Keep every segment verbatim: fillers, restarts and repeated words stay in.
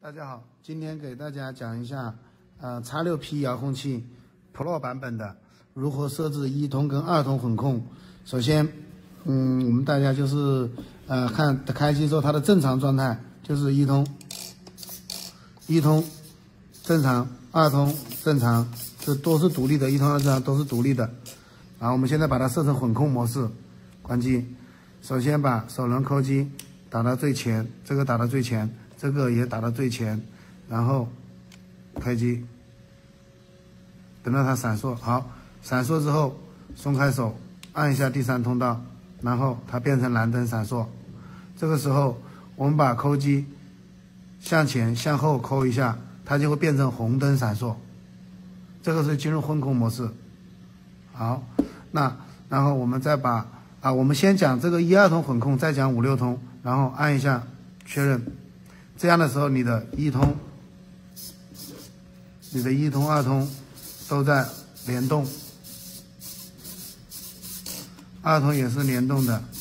大家好，今天给大家讲一下，呃 ，X 六 P 遥控器 Pro 版本的如何设置一通跟二通混控。首先，嗯，我们大家就是呃看开机之后它的正常状态就是一通，一通正常，二通正常，这都是独立的，一通二正常都是独立的。然后我们现在把它设成混控模式，关机。首先把手轮扣机打到最前，这个打到最前。这个也打到最前，然后开机，等到它闪烁，好，闪烁之后松开手，按一下第三通道，然后它变成蓝灯闪烁。这个时候我们把扣机向前向后扣一下，它就会变成红灯闪烁。这个是进入混控模式。好，那然后我们再把啊，我们先讲这个一二通混控，再讲五六通，然后按一下确认。这样的时候，你的一通、你的一通、二通都在联动，二通也是联动的。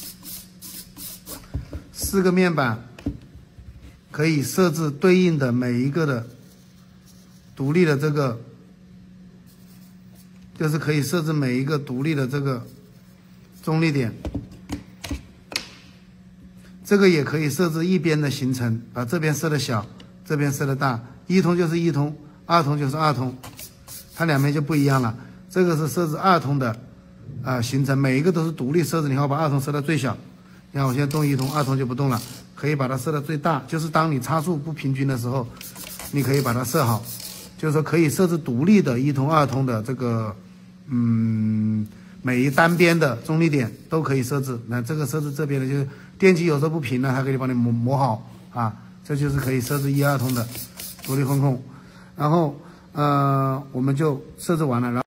四个面板可以设置对应的每一个的独立的这个，就是可以设置每一个独立的这个中立点。这个也可以设置一边的行程，把这边设的小，这边设的大。一通就是一通，二通就是二通，它两边就不一样了。这个是设置二通的啊、呃、行程，每一个都是独立设置。你看我把二通设到最小，你看我现在动一通，二通就不动了。可以把它设到最大，就是当你差速不平均的时候，你可以把它设好，就是说可以设置独立的一通、二通的这个嗯。每一单边的中立点都可以设置，那这个设置这边的就是电机有时候不平了，它可以帮你磨磨好啊，这就是可以设置一二通的独立混控。然后呃我们就设置完了，然后。